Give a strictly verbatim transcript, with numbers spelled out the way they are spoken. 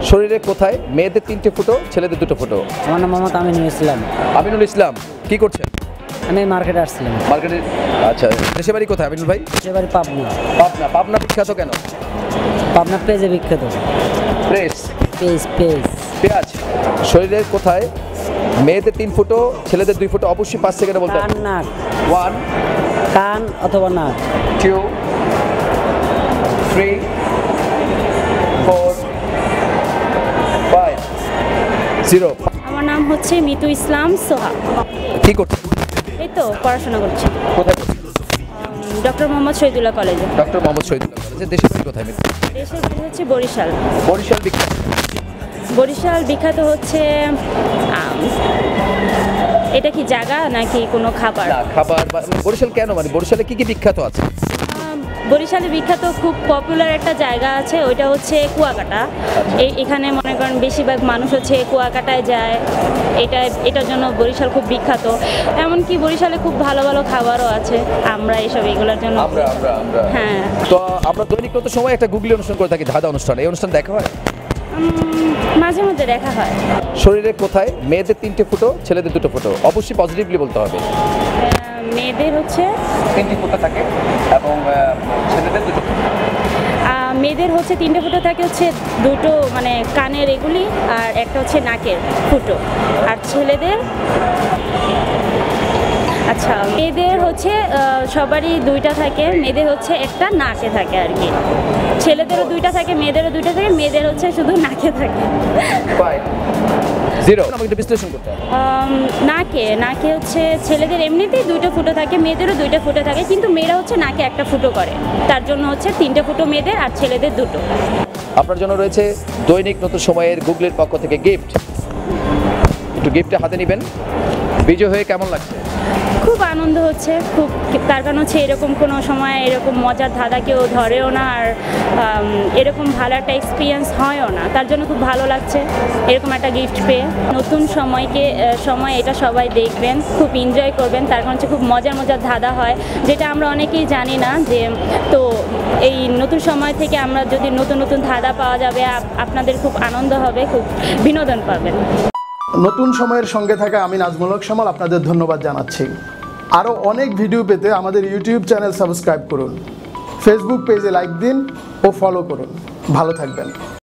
শরীরে কোথায় মেয়েদের তিনটে ফুটো ছেলেদের দুটো ফুটো? আমার নাম মোহাম্মদ আমিনুল ইসলাম। আমিনুল ইসলাম, কি করছেন? আমি মার্কেটে আসছিলাম। মার্কেটে? আচ্ছা, দেশের বাড়ি কোথায় আমিনুল ভাই? দেশের বাড়ি পাবনা। পাবনা? পাবনা বিখ্যাত কেন? পাবনা পেঁয়াজে বিখ্যাত। প্রেস? পেঁয়াজ পেঁয়াজ পেঁয়াজ। শরীরের কোথায় মেয়েদের তিন ফুটো ছেলেদের দুই ফুটো? অবশ্যই পাঁচ সেকেন্ডে বলতে কান নাক। ওয়ান, কান অথবা নাক। Two, three, four, five, zero. আমার নাম হচ্ছে মিতু ইসলাম সোহা। কি করছেন? এই তো পড়াশোনা করছি কোথায়? ডক্টর মোহাম্মদ শহীদুল্লাহ কলেজে। ডক্টর মোহাম্মদ শহীদুল্লাহ কলেজে। দেশের বাড়ি কোথায়? দেশের বাড়ি হচ্ছে বরিশাল। বরিশাল বিখ্যাত? বরিশাল বিখ্যাত হচ্ছে আম, এটা কি জায়গা নাকি কোনো খাবার? না, খাবার। বরিশাল কেন, মানে বরিশালে কি কি বিখ্যাত আছে? আম, বরিশালে বিখ্যাত খুব পপুলার একটা জায়গা আছে, ওইটা হচ্ছে কুয়াকাটা। এই এখানে মনে করেন বেশিরভাগ মানুষ হচ্ছে কুয়াকাটায় যায়, এটা এটার জন্য বরিশাল খুব বিখ্যাত। এমনকি বরিশালে খুব ভালো ভালো খাবারও আছে, আমরা এইসব এগুলোর জন্য। আমরা আমরা আমরা হ্যাঁ। তো আমরা দৈনিক নতুন সময় একটা গুগলি অনুষ্ঠান করে থাকি, ধাঁধা অনুষ্ঠান। এই অনুষ্ঠান দেখা হয়? উম, মাঝে মধ্যে দেখা হয়। শরীরে কোথায় মেয়েদের তিনটে ফুটো ছেলেদের দুটো ফুটো? অবশ্যই পজিটিভলি বলতে হবে। আহ, মেয়েদের হচ্ছে তিনটে ফুটো থাকে এবং ছেলেদের দুটো ফুটো। আহ, মেয়েদের হচ্ছে তিনটে ফুটো থাকে, হচ্ছে দুটো মানে কানের এগুলি, আর একটা হচ্ছে নাকের ফুটো। আর ছেলেদের আচ্ছা মেয়েদের হচ্ছে আহ, সবারই দুইটা থাকে, মেয়েদের হচ্ছে একটা নাকে থাকে আর কি। ছেলেদেরও দুইটা থাকে, মেয়েদেরও দুইটা থাকে, মেয়েদের হচ্ছে শুধু নাকে থাকে। জিরো। আমাকে একটু বিশ্লেষণ করতে হবে। আম, নাকে নাকে হচ্ছে ছেলেদের এমনিতেই দুইটা ফুটো থাকে, মেয়েদেরও দুইটা ফুটো থাকে, কিন্তু মেয়েরা হচ্ছে নাকে একটা ফুটো করে, তার জন্য হচ্ছে তিনটে ফুটো মেয়েদের আর ছেলেদের দুটো। আপনার জন্য রয়েছে দৈনিক নতুন সময়ের গুগলির পক্ষ থেকে গিফট। একটু গিফটটা হাতে নেবেন। বিজয় হয়ে কেমন লাগছে? খুব আনন্দ হচ্ছে, খুব। তার কারণ হচ্ছে এরকম কোনো সময় এরকম মজার ধাঁধা কেউ ধরেও না, আর আম, এরকম ভালো একটা এক্সপিরিয়েন্স হয়ও না, তার জন্য খুব ভালো লাগছে এরকম একটা গিফট পেয়ে। নতুন সময়কে আহ, সময় এটা সবাই দেখবেন, খুব এনজয় করবেন, তার কারণ হচ্ছে খুব মজার মজার ধাঁধা হয়, যেটা আমরা অনেকেই জানি না। যে তো এই নতুন সময় থেকে আমরা যদি নতুন নতুন ধাঁধা পাওয়া যাবে, আপ- আপনাদের খুব আনন্দ হবে, খুব বিনোদন পাবেন। নতুন সময়ের সঙ্গে থাকা আমি নাজমুল হক শামল আপনাদের ধন্যবাদ জানাচ্ছি। আরও অনেক ভিডিও পেতে আমাদের ইউটিউব চ্যানেল সাবস্ক্রাইব করুন, ফেসবুক পেজে লাইক দিন ও ফলো করুন। ভালো থাকবেন।